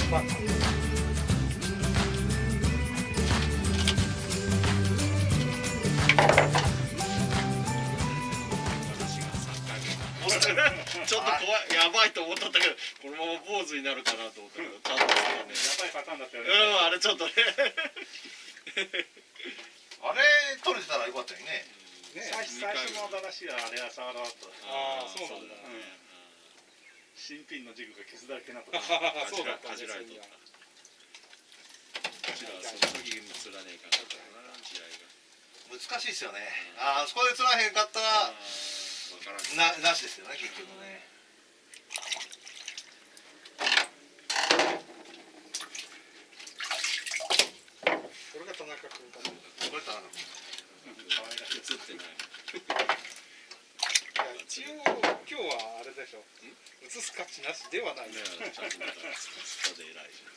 パンか。 ちょっと怖い、やばいと思ったんだけど、このまま坊主になるかなと思ったけど、ちゃんとね。 やばいパターンだったよね。 あれちょっとね。 あれ取れてたらよかったよね。 最初の話はあれは沢田だった。 ああ、そうなんだ。 新品のジグが傷だらけなこと。 そうだった。 かじられとった。こちらはその時に釣らねえかなとな、試合が。 難しいですよね。あそこで釣らへんかったらなしですよね、結局ね。 これが田中君かな。 これ田中君。 映ってない。 一応今日はあれでしょ。映す価値なしではない。 ちゃんとまた下で偉いじゃん。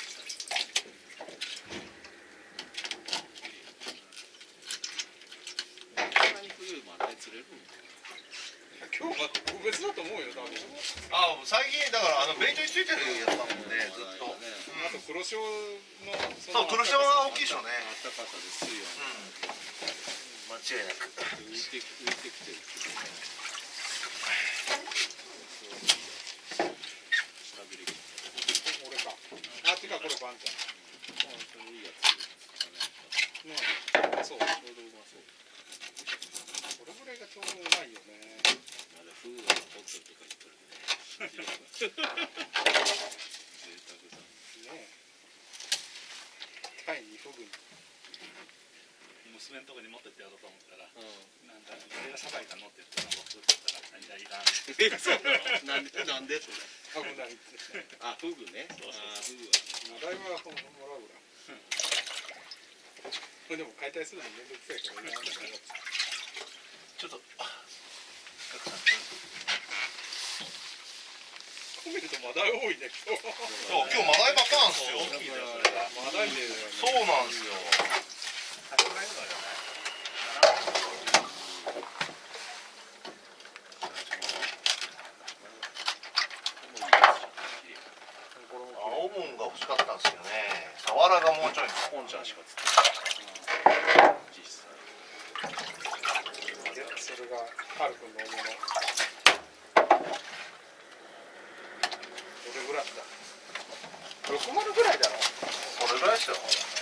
今日は特別だと思うよ、多分。 最近だからベイトについてるやつだもんね、ずっと。 あと黒潮のそう、黒潮は大きいでしょうね。 暖かさですよ。 間違いなく。 浮いてきてる。 俺か。あ、てかこれバンちゃん。 いいやつ。 ね、そう。ちょうどうまそう。これぐらいがちょうどうまいよね。 まだフードがホットとか言ってるね。贅沢だ。 ね。タイにフグ。 娘のとこに持ってってやろうと思ったら、なんか俺がさばいたのって言ったら僕って言ったらいやいらん。 なんでそれ。 危ないって。 あ、フグね。フグは。 だいぶもらうら。これでも解体するのめんどくさいからいらんから。 ちょっと。 コメントまだ多いね今日。 そう、今日マダイばっかなんですよ。 まだいで。 そうなんですよ。青門が欲しかったんですよね。サワラがもうちょいポンちゃんしか釣ってない。実際。 それがハル君の大物。どれぐらいだ。60ぐらいだろ。 それぐらいですよ。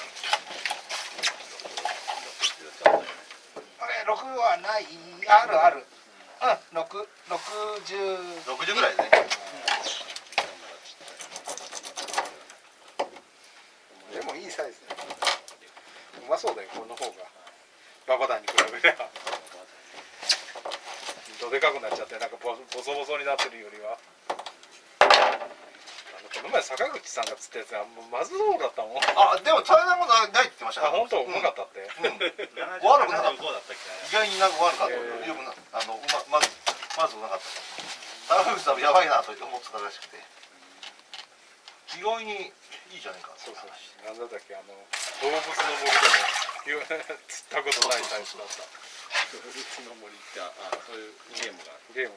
あれ6はない。ある。60 ぐらいね。 でもいいサイズだよ。うまそうだよこの方が。ババダンに比べれば。どでかくなっちゃってなんかボソボソになってるよりは。この前坂口さんが釣ったやつがまずそうだったもん。 でも大変なことないって言ってました。 本当うまかったって。 悪くなかった。意外になんか悪かった。よくまずうまかった。坂口さんやばいなと思ってたらしくて。意外にいいじゃないか。 そう。なんだったっけ動物の森でも釣ったことないタイプだった。 動物の森ってそういうゲームがある。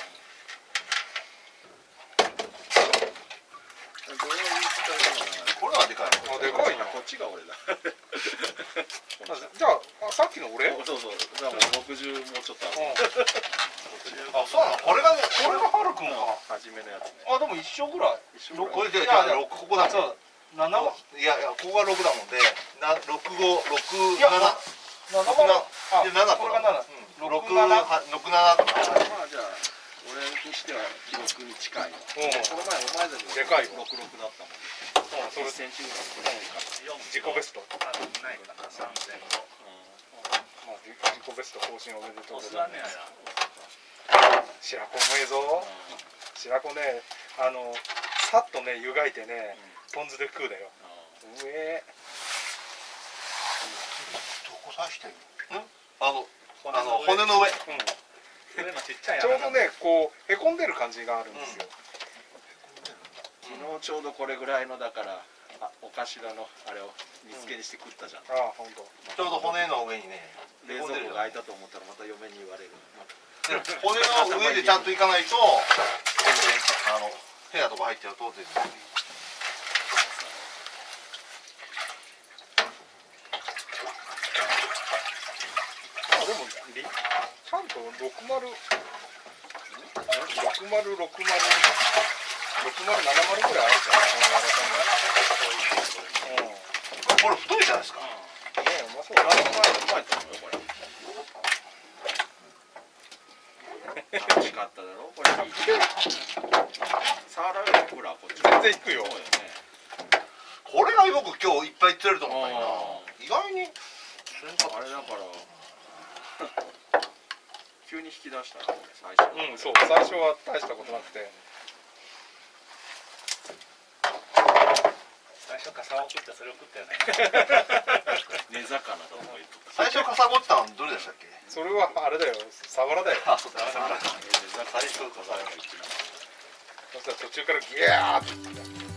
これはでかい。 でかいな。 こっちが俺だ。 じゃあさっきの俺？ そう。じゃあもう60もうちょっとある。 そうなの。これがハル君か。 初めのやつね。 でも一緒ぐらい。 これでここだ。いやここが6だもんで、6567。7これが7。67とか。まあじゃあ俺にしては記録に近い。この前お前たちでかいよ。 66だったもん。 それ 1センチぐらい。 自己ベスト。 ないかな3.5。 自己ベスト更新おめでとうございます。白子うめえぞ。白子ね、さっとね湯がいてね、ポン酢で食うだよ。うめえ。 どこ刺してるの？骨の上。 ちょうどねこうへこんでる感じがあるんですよ。 昨日ちょうどこれぐらいのだからお頭のあれを煮付けにして食ったじゃん。 本当。 ちょうど骨の上にね。 冷蔵庫が開いたと思ったらまた嫁に言われる。 骨の上でちゃんといかないと全然部屋とか入ってると全然。 ちゃんと60、60、60、60、70ぐらいあるじゃん、この柔らかいの。 これ太いじゃないですか。 ねえ、うまそうだ。 うまいと思うよこれ。楽しかっただろこれ。触られるほらこっち。 全然いくよ。 そうよね。 これが僕今日いっぱい釣れると思ったんやな。意外にあれだから急に引き出したら最初。 うん、そう、最初は大したことなくて。 最初かさを食ってそれを食ったよね。 根魚とか言っとった。 最初カサゴってたのどれでしたっけ？ それはあれだよ、サワラだよ。 あ、そうだ。 根魚。 最初カサゴ。 そしたら途中からギャーって。